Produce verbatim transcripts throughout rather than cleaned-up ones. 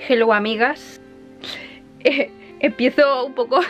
Hello amigas. eh, Empiezo un poco...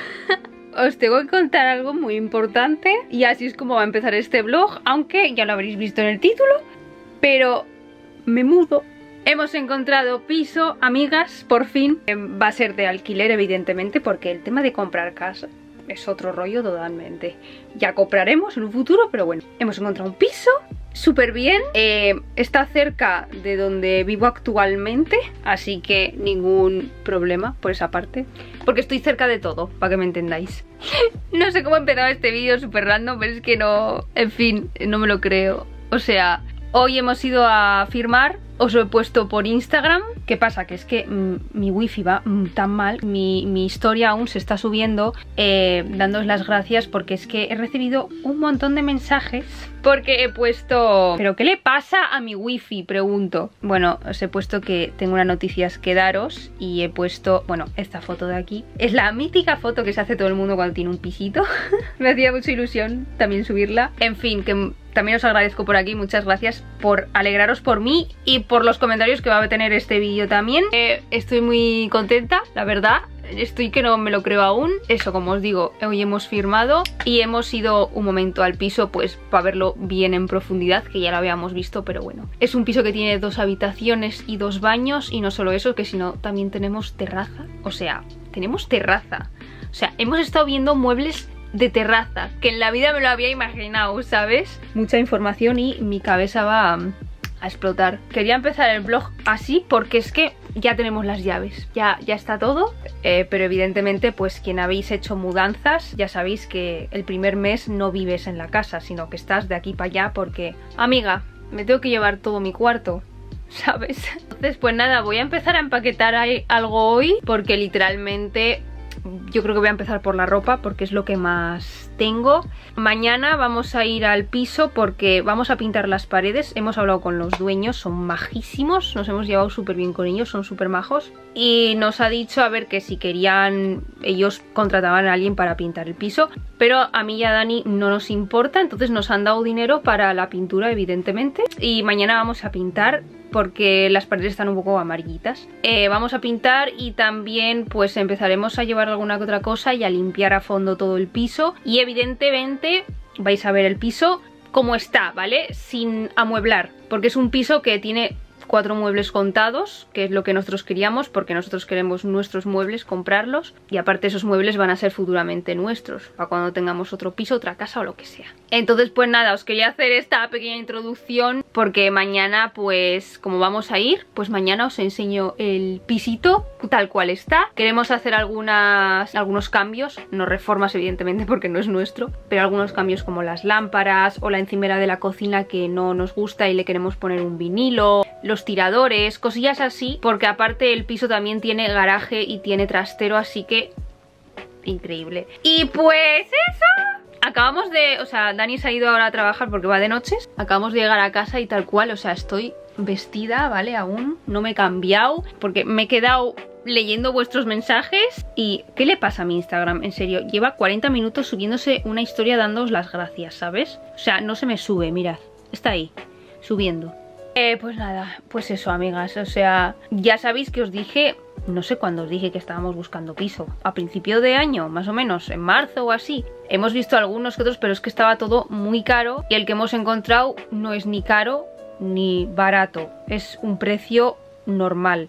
Os tengo que contar algo muy importante y así es como va a empezar este vlog, aunque ya lo habréis visto en el título. Pero me mudo. Hemos encontrado piso, amigas, por fin. Va a ser de alquiler, evidentemente, porque el tema de comprar casa es otro rollo totalmente. Ya compraremos en un futuro, pero bueno. Hemos encontrado un piso súper bien. eh, Está cerca de donde vivo actualmente, así que ningún problema por esa parte, porque estoy cerca de todo, para que me entendáis. No sé cómo he empezado este vídeo súper random, pero es que no... En fin, no me lo creo. O sea, hoy hemos ido a firmar. Os lo he puesto por Instagram. ¿Qué pasa? Que es que mmm, mi wifi va mmm, tan mal. Mi, mi historia aún se está subiendo, eh, dándoos las gracias, porque es que he recibido un montón de mensajes. Porque he puesto... ¿Pero qué le pasa a mi wifi? Pregunto. Bueno, os he puesto que tengo unas noticias que daros. Y he puesto, bueno, esta foto de aquí. Es la mítica foto que se hace todo el mundo cuando tiene un pisito. Me hacía mucha ilusión también subirla. En fin, que... también os agradezco por aquí, muchas gracias por alegraros por mí y por los comentarios que va a tener este vídeo también. Eh, estoy muy contenta, la verdad. Estoy que no me lo creo aún. Eso, como os digo, hoy hemos firmado y hemos ido un momento al piso, pues para verlo bien en profundidad, que ya lo habíamos visto, pero bueno. Es un piso que tiene dos habitaciones y dos baños, y no solo eso, que sino también tenemos terraza. O sea, tenemos terraza. O sea, hemos estado viendo muebles de terraza, que en la vida me lo había imaginado, ¿sabes? Mucha información y mi cabeza va a, a explotar. Quería empezar el vlog así porque es que ya tenemos las llaves, ya, ya está todo, eh, pero evidentemente pues quien habéis hecho mudanzas ya sabéis que el primer mes no vives en la casa, sino que estás de aquí para allá porque, amiga, me tengo que llevar todo mi cuarto, ¿sabes? Entonces pues nada, voy a empezar a empaquetar algo hoy porque literalmente... yo creo que voy a empezar por la ropa porque es lo que más tengo. Mañana vamos a ir al piso porque vamos a pintar las paredes. Hemos hablado con los dueños, son majísimos, nos hemos llevado súper bien con ellos, son súper majos. Y nos ha dicho a ver que si querían, ellos contrataban a alguien para pintar el piso. Pero a mí y a Dani no nos importa, entonces nos han dado dinero para la pintura, evidentemente. Y mañana vamos a pintar porque las paredes están un poco amarillitas. Eh, vamos a pintar y también pues empezaremos a llevar alguna que otra cosa y a limpiar a fondo todo el piso. Y evidentemente vais a ver el piso como está, ¿vale? Sin amueblar, porque es un piso que tiene cuatro muebles contados, que es lo que nosotros queríamos, porque nosotros queremos nuestros muebles, comprarlos, y aparte esos muebles van a ser futuramente nuestros, para cuando tengamos otro piso, otra casa o lo que sea. Entonces pues nada, os quería hacer esta pequeña introducción, porque mañana pues como vamos a ir, pues mañana os enseño el pisito tal cual está. Queremos hacer algunas, algunos cambios, no reformas evidentemente porque no es nuestro, pero algunos cambios como las lámparas o la encimera de la cocina que no nos gusta y le queremos poner un vinilo, los tiradores, cosillas así, porque aparte el piso también tiene garaje y tiene trastero, así que increíble. Y pues eso, acabamos de, o sea, Dani se ha ido ahora a trabajar porque va de noches. Acabamos de llegar a casa y tal cual, o sea, estoy vestida, ¿vale? Aún no me he cambiado porque me he quedado leyendo vuestros mensajes. ¿Y qué le pasa a mi Instagram? En serio, lleva cuarenta minutos subiéndose una historia dándoos las gracias, ¿sabes? O sea, no se me sube, mirad, está ahí, subiendo. Eh, pues nada, pues eso, amigas, o sea, ya sabéis que os dije, no sé cuándo os dije que estábamos buscando piso, a principio de año, más o menos, en marzo o así. Hemos visto algunos que otros, pero es que estaba todo muy caro y el que hemos encontrado no es ni caro ni barato, es un precio normal.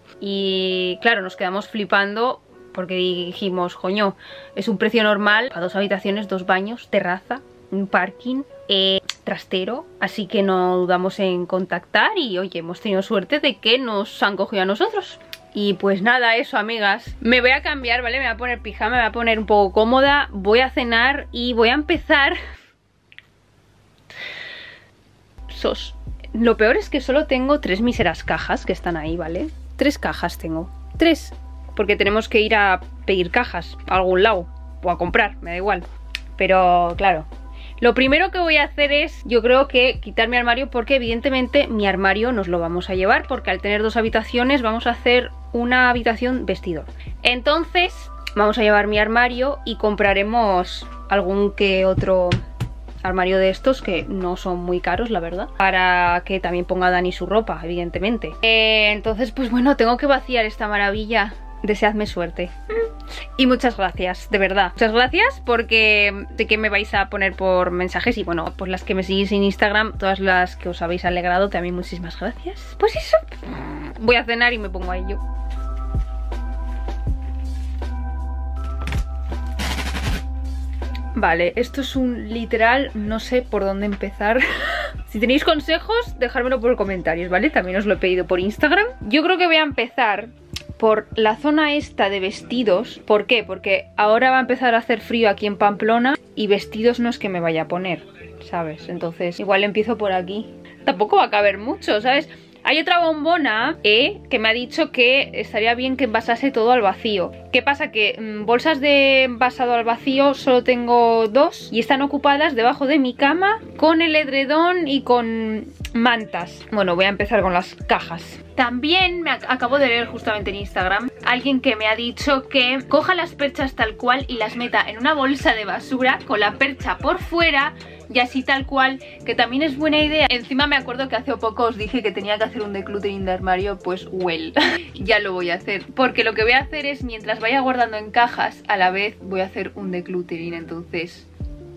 Y claro, nos quedamos flipando porque dijimos, coño, es un precio normal para dos habitaciones, dos baños, terraza, un parking, eh, trastero, así que no dudamos en contactar y oye, hemos tenido suerte de que nos han cogido a nosotros. Y pues nada, eso, amigas, me voy a cambiar, ¿vale? Me voy a poner pijama, me voy a poner un poco cómoda, voy a cenar y voy a empezar. Sos. Lo peor es que solo tengo tres míseras cajas que están ahí, ¿vale? Tres cajas tengo, tres, porque tenemos que ir a pedir cajas a algún lado o a comprar, me da igual. Pero claro, lo primero que voy a hacer es, yo creo que quitar mi armario, porque evidentemente mi armario nos lo vamos a llevar, porque al tener dos habitaciones vamos a hacer una habitación vestidor. Entonces vamos a llevar mi armario y compraremos algún que otro armario de estos que no son muy caros, la verdad, para que también ponga Dani su ropa, evidentemente. Eh, entonces, pues bueno, tengo que vaciar esta maravilla. Deseadme suerte. Y muchas gracias, de verdad. Muchas gracias porque sé que me vais a poner por mensajes. Y bueno, pues las que me seguís en Instagram, todas las que os habéis alegrado, también muchísimas gracias. Pues eso, voy a cenar y me pongo a ello. Vale, esto es un literal, no sé por dónde empezar. Si tenéis consejos, dejármelo por comentarios, ¿vale? También os lo he pedido por Instagram. Yo creo que voy a empezar por la zona esta de vestidos. ¿Por qué? Porque ahora va a empezar a hacer frío aquí en Pamplona y vestidos no es que me vaya a poner, ¿sabes? Entonces igual empiezo por aquí. Tampoco va a caber mucho, ¿sabes? Hay otra bombona, eh, que me ha dicho que estaría bien que envasase todo al vacío. ¿Qué pasa? Que mmm, bolsas de envasado al vacío solo tengo dos y están ocupadas debajo de mi cama con el edredón y con mantas. Bueno, voy a empezar con las cajas. También me ac acabo de leer justamente en Instagram alguien que me ha dicho que coja las perchas tal cual y las meta en una bolsa de basura con la percha por fuera y así tal cual, que también es buena idea. Encima me acuerdo que hace poco os dije que tenía que hacer un decluttering de armario, pues well, ya lo voy a hacer. Porque lo que voy a hacer es, mientras vaya guardando en cajas, a la vez voy a hacer un decluttering, entonces...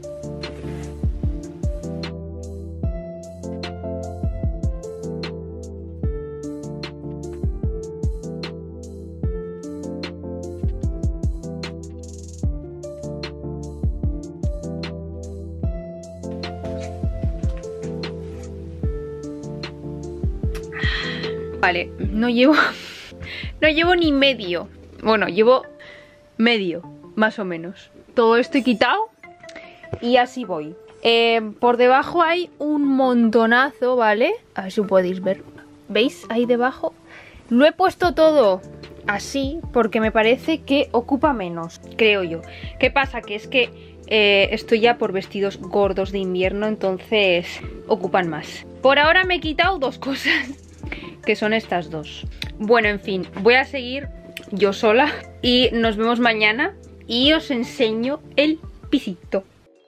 Vale, no llevo no llevo ni medio. Bueno, llevo medio, más o menos. Todo esto he quitado y así voy. eh, Por debajo hay un montonazo, ¿vale? A ver si podéis ver. ¿Veis? Ahí debajo. Lo he puesto todo así porque me parece que ocupa menos, creo yo. ¿Qué pasa? Que es que eh, estoy ya por vestidos gordos de invierno, entonces ocupan más. Por ahora me he quitado dos cosas, que son estas dos. Bueno, en fin, voy a seguir yo sola y nos vemos mañana y os enseño el pisito.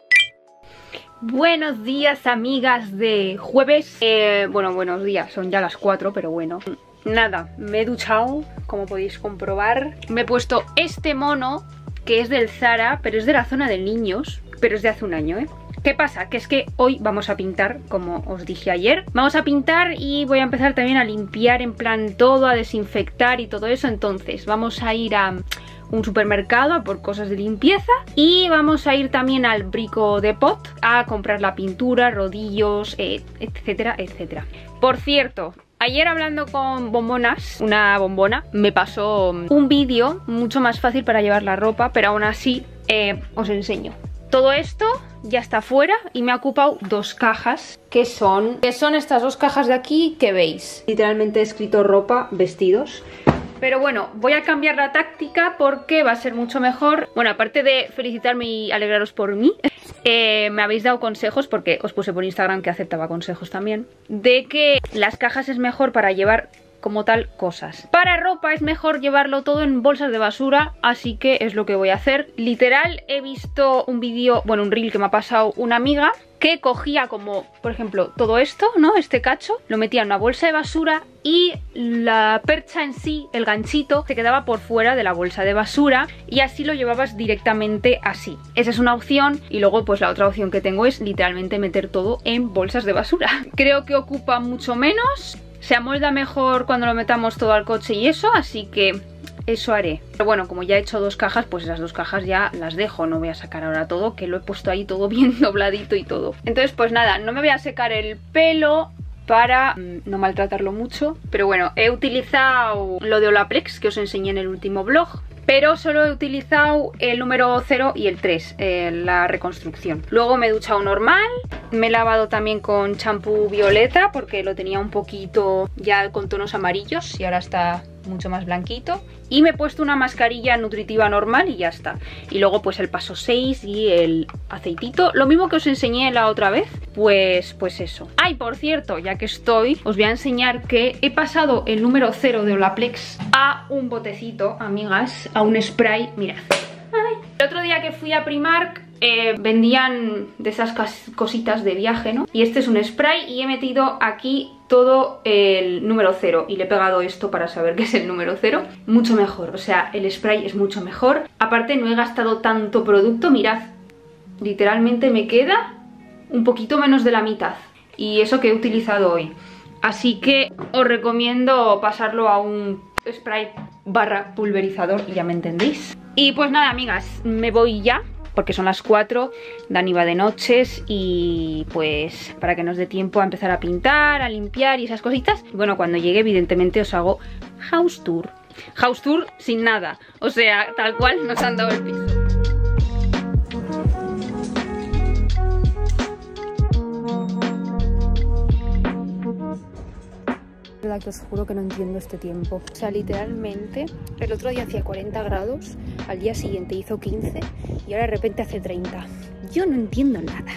Buenos días, amigas de jueves. eh, Bueno, buenos días, son ya las cuatro, pero bueno. Nada, me he duchado, como podéis comprobar. Me he puesto este mono, que es del Zara, pero es de la zona de niños, pero es de hace un año, ¿eh? ¿Qué pasa? Que es que hoy vamos a pintar, como os dije ayer. Vamos a pintar y voy a empezar también a limpiar en plan todo, a desinfectar y todo eso. Entonces vamos a ir a un supermercado a por cosas de limpieza y vamos a ir también al Brico de Pot a comprar la pintura, rodillos, eh, etcétera, etcétera. Por cierto, ayer hablando con Bombonas, una bombona, me pasó un vídeo mucho más fácil para llevar la ropa, pero aún así eh, os enseño. Todo esto ya está fuera y me ha ocupado dos cajas, que son, que son estas dos cajas de aquí que veis. Literalmente he escrito ropa, vestidos. Pero bueno, voy a cambiar la táctica porque va a ser mucho mejor. Bueno, aparte de felicitarme y alegraros por mí, eh, me habéis dado consejos, porque os puse por Instagram que aceptaba consejos también, de que las cajas es mejor para llevar como tal cosas. Para ropa es mejor llevarlo todo en bolsas de basura, así que es lo que voy a hacer. Literal, he visto un vídeo, bueno, un reel que me ha pasado una amiga, que cogía como, por ejemplo, todo esto, ¿no? Este cacho, lo metía en una bolsa de basura y la percha en sí, el ganchito, se quedaba por fuera de la bolsa de basura y así lo llevabas directamente así. Esa es una opción y luego pues la otra opción que tengo es literalmente meter todo en bolsas de basura. Creo que ocupa mucho menos, se amolda mejor cuando lo metamos todo al coche y eso, así que eso haré. Pero bueno, como ya he hecho dos cajas, pues las dos cajas ya las dejo. No voy a sacar ahora todo, que lo he puesto ahí todo bien dobladito y todo. Entonces pues nada, no me voy a secar el pelo para mmm, no maltratarlo mucho. Pero bueno, he utilizado lo de Olaplex que os enseñé en el último vlog, pero solo he utilizado el número cero y el tres, eh, la reconstrucción. Luego me he duchado normal, me he lavado también con champú violeta porque lo tenía un poquito ya con tonos amarillos y ahora está mucho más blanquito. Y me he puesto una mascarilla nutritiva normal y ya está. Y luego pues el paso seis y el aceitito, lo mismo que os enseñé la otra vez. Pues, pues eso. Ay, por cierto, ya que estoy, os voy a enseñar que he pasado el número cero de Olaplex a un botecito, amigas, a un spray, mirad. Ay. El otro día que fui a Primark eh, vendían de esas cositas de viaje, ¿no? Y este es un spray y he metido aquí todo el número cero y le he pegado esto para saber que es el número cero. Mucho mejor, o sea, el spray es mucho mejor. Aparte no he gastado tanto producto, mirad, literalmente me queda un poquito menos de la mitad. Y eso que he utilizado hoy. Así que os recomiendo pasarlo a un spray barra pulverizador y ya me entendéis. Y pues nada, amigas, me voy ya porque son las cuatro, Dani va de noches y pues para que nos dé tiempo a empezar a pintar, a limpiar y esas cositas. Y bueno, cuando llegue evidentemente os hago house tour. House tour sin nada, o sea, tal cual nos han dado el piso. La verdad que os juro que no entiendo este tiempo. O sea, literalmente, el otro día hacía cuarenta grados, al día siguiente hizo quince y ahora de repente hace treinta. Yo no entiendo nada.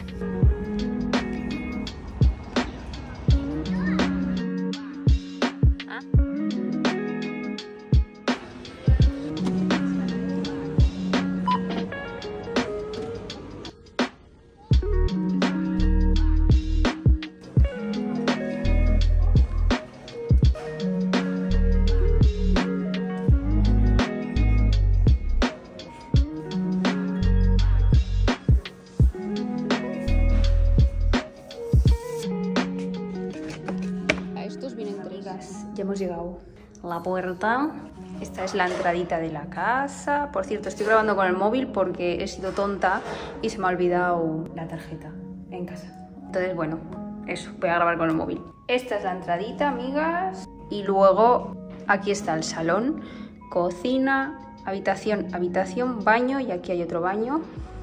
Ya hemos llegado a la puerta. Esta es la entradita de la casa. Por cierto, estoy grabando con el móvil porque he sido tonta y se me ha olvidado la tarjeta en casa. Entonces, bueno, eso, voy a grabar con el móvil. Esta es la entradita, amigas. Y luego aquí está el salón, cocina, habitación, habitación, baño. Y aquí hay otro baño.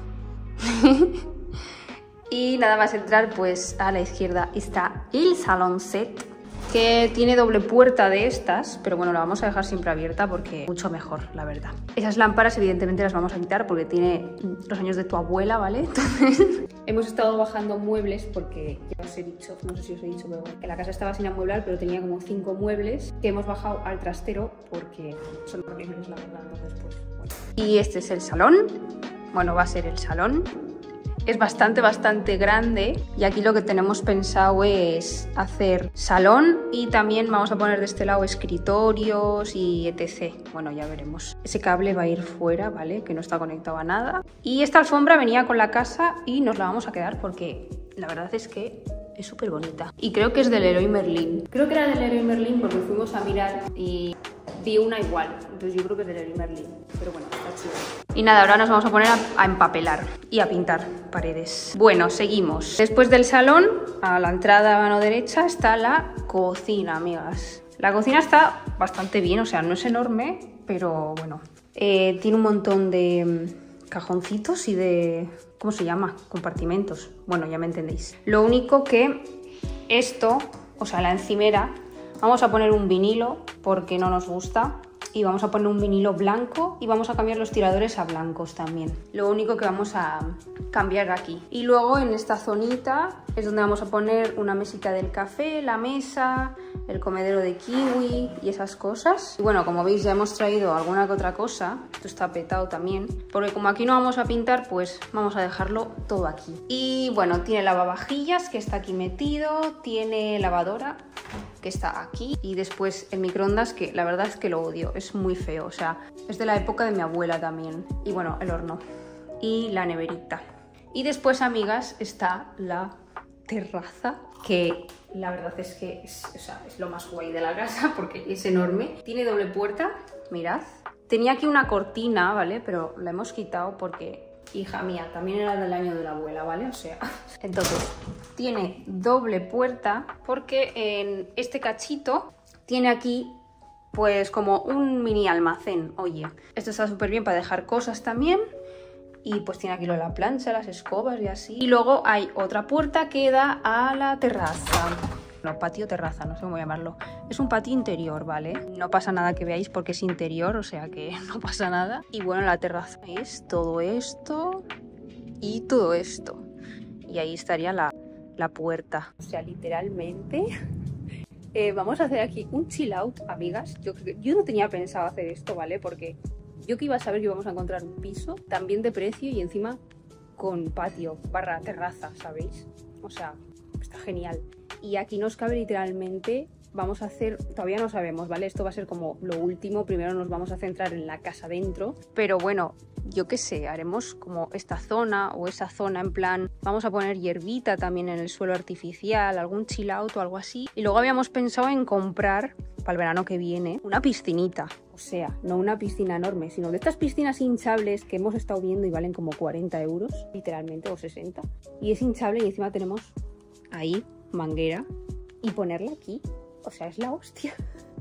Y nada más entrar, pues a la izquierda está el salón set, que tiene doble puerta de estas, pero bueno, la vamos a dejar siempre abierta porque mucho mejor, la verdad. Esas lámparas evidentemente las vamos a quitar porque tiene los años de tu abuela, ¿vale? Entonces hemos estado bajando muebles porque ya os he dicho, no sé si os he dicho, pero que la casa estaba sin amueblar, pero tenía como cinco muebles que hemos bajado al trastero porque son horribles, la verdad. Entonces, pues, bueno. Y este es el salón, bueno, va a ser el salón. Es bastante, bastante grande y aquí lo que tenemos pensado es hacer salón y también vamos a poner de este lado escritorios y etcétera. Bueno, ya veremos. Ese cable va a ir fuera, ¿vale? Que no está conectado a nada. Y esta alfombra venía con la casa y nos la vamos a quedar porque la verdad es que es súper bonita. Y creo que es del Leroy Merlin. Creo que era del Leroy Merlin porque fuimos a mirar y vi una igual. Entonces yo creo que es del Leroy Merlin. Pero bueno, está chido. Y nada, ahora nos vamos a poner a, a empapelar y a pintar paredes. Bueno, seguimos. Después del salón, a la entrada a mano derecha, está la cocina, amigas. La cocina está bastante bien, o sea, no es enorme, pero bueno. Eh, tiene un montón de cajoncitos y de... ¿Cómo se llama? Compartimentos. Bueno, ya me entendéis. Lo único que esto, o sea, la encimera, vamos a poner un vinilo porque no nos gusta. Y vamos a poner un vinilo blanco y vamos a cambiar los tiradores a blancos también. Lo único que vamos a cambiar aquí. Y luego en esta zonita es donde vamos a poner una mesita del café, la mesa, el comedero de kiwi y esas cosas. Y bueno, como veis ya hemos traído alguna que otra cosa. Esto está petado también. Porque como aquí no vamos a pintar, pues vamos a dejarlo todo aquí. Y bueno, tiene lavavajillas que está aquí metido. Tiene lavadora que está aquí y después el microondas, que la verdad es que lo odio, es muy feo, o sea, es de la época de mi abuela también. Y bueno, el horno y la neverita. Y después, amigas, está la terraza, que la verdad es que es, o sea, es lo más guay de la casa porque es enorme. Tiene doble puerta, mirad. Tenía aquí una cortina, ¿vale? Pero la hemos quitado porque, hija mía, también era del año de la abuela, ¿vale? O sea, entonces tiene doble puerta porque en este cachito tiene aquí pues como un mini almacén. Oye, esto está súper bien para dejar cosas también. Y pues tiene aquí lo de la plancha, las escobas y así. Y luego hay otra puerta que da a la terraza. No, patio terraza, no sé cómo llamarlo. Es un patio interior, ¿vale? No pasa nada que veáis porque es interior, o sea que no pasa nada. Y bueno, la terraza es todo esto y todo esto. Y ahí estaría la, la puerta. O sea, literalmente... Eh, vamos a hacer aquí un chill out, amigas. Yo, yo no tenía pensado hacer esto, ¿vale? Porque yo que iba a saber que íbamos a encontrar un piso también de precio y encima con patio barra terraza, ¿sabéis? O sea, está genial. Y aquí nos cabe literalmente, vamos a hacer, todavía no sabemos, ¿vale? Esto va a ser como lo último, primero nos vamos a centrar en la casa dentro, pero bueno, yo qué sé, haremos como esta zona o esa zona, en plan, vamos a poner hierbita también en el suelo artificial, algún chill out o algo así. Y luego habíamos pensado en comprar, para el verano que viene, una piscinita. O sea, no una piscina enorme, sino de estas piscinas hinchables que hemos estado viendo y valen como cuarenta euros, literalmente, o sesenta. Y es hinchable y encima tenemos ahí manguera y ponerla aquí. O sea, es la hostia.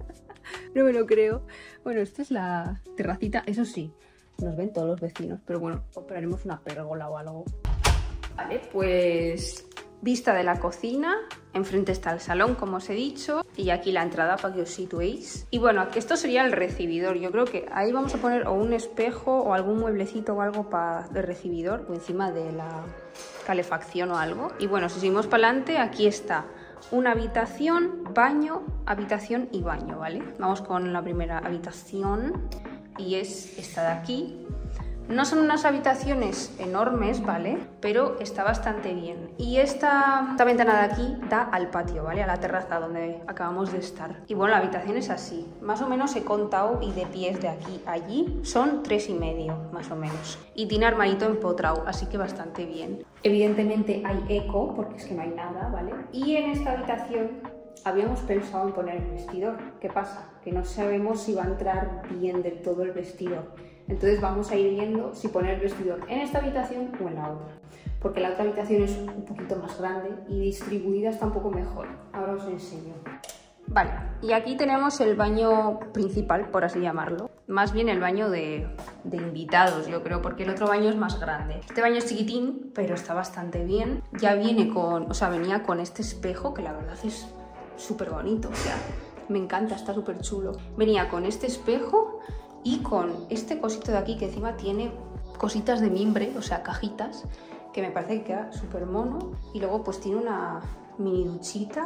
No me lo creo. Bueno, esta es la terracita, eso sí, nos ven todos los vecinos, pero bueno, compraremos una pérgola o algo. Vale, pues vista de la cocina, enfrente está el salón, como os he dicho, y aquí la entrada para que os situéis. Y bueno, aquí esto sería el recibidor. Yo creo que ahí vamos a poner o un espejo o algún mueblecito o algo para de recibidor, o encima de la calefacción o algo. Y bueno, si seguimos para adelante, aquí está una habitación, baño, habitación y baño, ¿vale? Vamos con la primera habitación y es esta de aquí. No son unas habitaciones enormes, ¿vale? Pero está bastante bien. Y esta, esta ventana de aquí da al patio, ¿vale? A la terraza donde acabamos de estar. Y bueno, la habitación es así. Más o menos he contado y de pies de aquí a allí son tres y medio, más o menos. Y tiene armarito empotrado, así que bastante bien. Evidentemente hay eco, porque es que no hay nada, ¿vale? Y en esta habitación habíamos pensado en poner el vestidor. ¿Qué pasa? Que no sabemos si va a entrar bien del todo el vestidor. Entonces vamos a ir viendo si poner el vestidor en esta habitación o en la otra. Porque la otra habitación es un poquito más grande y distribuida está un poco mejor. Ahora os enseño. Vale, y aquí tenemos el baño principal, por así llamarlo. Más bien el baño de, de invitados, yo creo, porque el otro baño es más grande. Este baño es chiquitín, pero está bastante bien. Ya viene con, o sea, venía con este espejo, que la verdad es súper bonito, o sea, me encanta, está súper chulo. Venía con este espejo y con este cosito de aquí que encima tiene cositas de mimbre, o sea, cajitas, que me parece que queda súper mono. Y luego pues tiene una mini duchita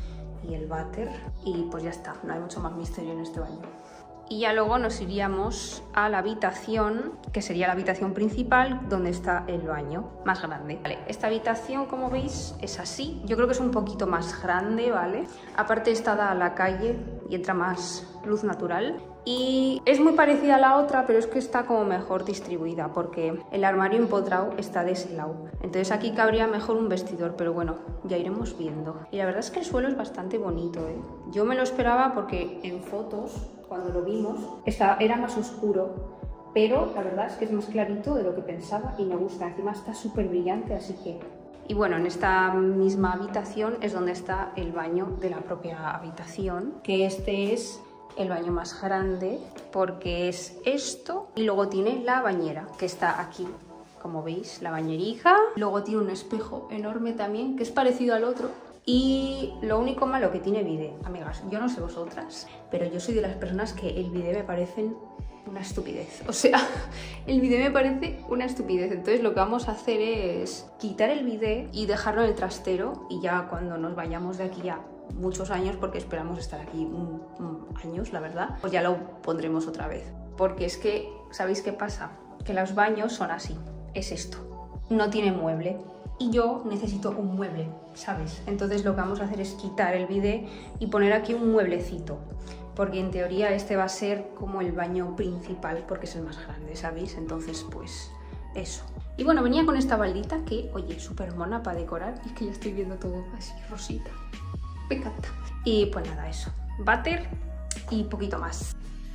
y el váter y pues ya está, no hay mucho más misterio en este baño. Y ya luego nos iríamos a la habitación, que sería la habitación principal, donde está el baño más grande. Vale, esta habitación, como veis, es así. Yo creo que es un poquito más grande, ¿vale? Aparte está dada a la calle y entra más luz natural. Y es muy parecida a la otra, pero es que está como mejor distribuida, porque el armario empotrado está de ese lado. Entonces aquí cabría mejor un vestidor, pero bueno, ya iremos viendo. Y la verdad es que el suelo es bastante bonito, ¿eh? Yo me lo esperaba porque en fotos, cuando lo vimos, estaba, era más oscuro, pero la verdad es que es más clarito de lo que pensaba y me gusta. Encima está súper brillante, así que... Y bueno, en esta misma habitación es donde está el baño de la propia habitación, que este es el baño más grande porque es esto, y luego tiene la bañera que está aquí, como veis, la bañerija. Luego tiene un espejo enorme también que es parecido al otro. Y lo único malo que tiene bidet, amigas, yo no sé vosotras, pero yo soy de las personas que el bidet me parecen una estupidez. O sea, el bidet me parece una estupidez. Entonces lo que vamos a hacer es quitar el bidet y dejarlo en el trastero, y ya cuando nos vayamos de aquí ya muchos años, porque esperamos estar aquí un, un, años, la verdad, pues ya lo pondremos otra vez. Porque es que, ¿sabéis qué pasa? Que los baños son así, es esto, no tiene mueble. Y yo necesito un mueble, ¿sabes? Entonces lo que vamos a hacer es quitar el bidet y poner aquí un mueblecito, porque en teoría este va a ser como el baño principal, porque es el más grande, ¿sabéis? Entonces pues eso. Y bueno, venía con esta baldita que, oye, súper mona para decorar. Y es que ya estoy viendo todo así rosita, me encanta. Y pues nada, eso, váter y poquito más.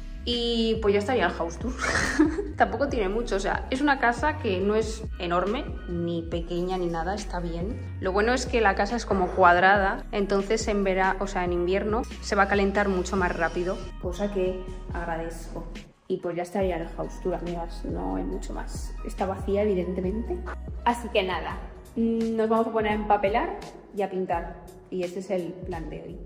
Y pues ya estaría el house tour. Tampoco tiene mucho, o sea, es una casa que no es enorme, ni pequeña ni nada, está bien. Lo bueno es que la casa es como cuadrada, entonces en verano, o sea, en invierno se va a calentar mucho más rápido, cosa que agradezco. Y pues ya estaría el house tour, amigas, no hay mucho más. Está vacía, evidentemente. Así que nada, nos vamos a poner a empapelar y a pintar. Y este es el plan de hoy.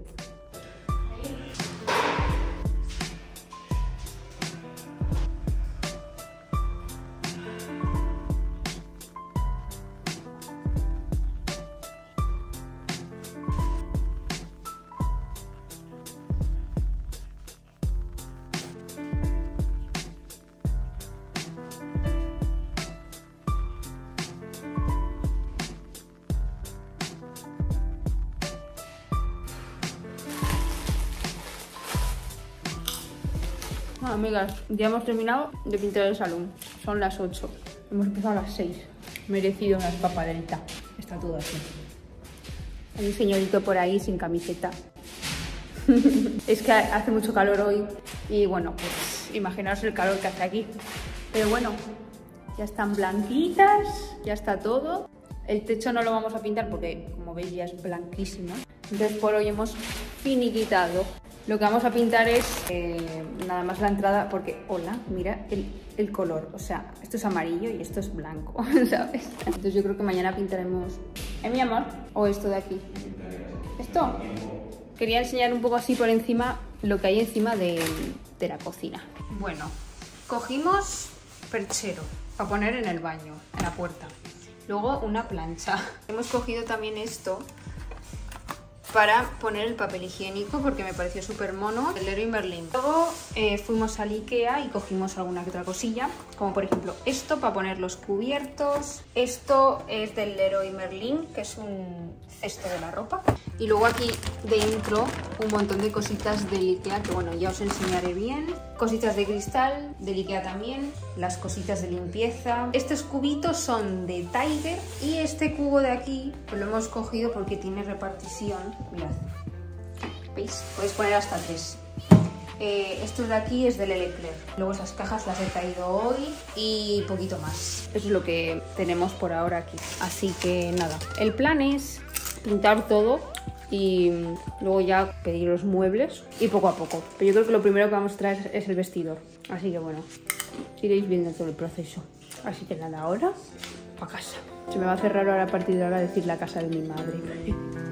Bueno, amigas, ya hemos terminado de pintar el salón. Son las ocho. Hemos empezado a las seis. Merecido una espapadelita. Está todo así. Hay un señorito por ahí sin camiseta. Es que hace mucho calor hoy. Y bueno, pues imaginaos el calor que hace aquí. Pero bueno, ya están blanquitas. Ya está todo. El techo no lo vamos a pintar porque, como veis, ya es blanquísimo. Entonces por hoy hemos finiquitado. Lo que vamos a pintar es eh, nada más la entrada, porque, hola, mira el, el color. O sea, esto es amarillo y esto es blanco, ¿sabes? Entonces yo creo que mañana pintaremos... ¿Eh, mi amor? ¿O esto de aquí? ¿Esto? Quería enseñar un poco así por encima lo que hay encima de, de la cocina. Bueno, cogimos perchero para poner en el baño, en la puerta. Luego una plancha. Hemos cogido también esto para poner el papel higiénico porque me pareció súper mono, el Leroy Merlin. Luego eh, fuimos al Ikea y cogimos alguna que otra cosilla, como por ejemplo esto para poner los cubiertos. Esto es del Leroy Merlin, que es un cesto de la ropa. Y luego aquí dentro un montón de cositas del Ikea que bueno, ya os enseñaré bien. Cositas de cristal, del Ikea también, las cositas de limpieza. Estos cubitos son de Tiger y este cubo de aquí pues lo hemos cogido porque tiene repartición. Mirad, ¿veis? Podéis poner hasta tres. Eh, esto de aquí es del Leclerc. Luego esas cajas las he traído hoy y poquito más. Eso es lo que tenemos por ahora aquí. Así que nada, el plan es pintar todo y luego ya pedir los muebles y poco a poco. Pero yo creo que lo primero que vamos a traer es el vestidor. Así que bueno, iréis viendo todo el proceso. Así que nada, ahora a casa. Se me va a hacer raro ahora a partir de ahora decir la casa de mi madre.